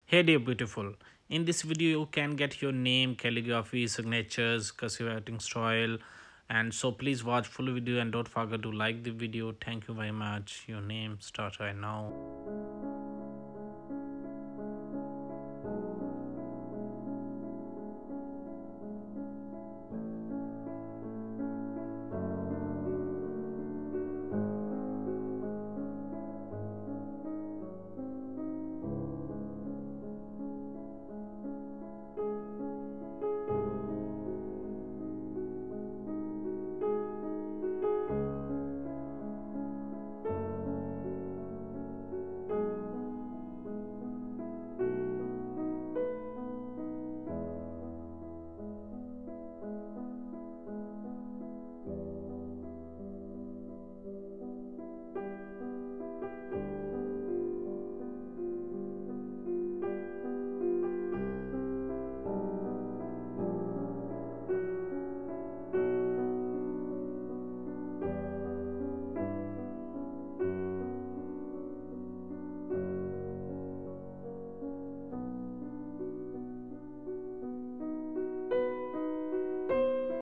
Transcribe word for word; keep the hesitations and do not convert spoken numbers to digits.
Hey dear beautiful, in this video you can get your name, calligraphy, signatures, cursive writing style, and so please watch full video and don't forget to like the video. Thank you very much. Your name start right now.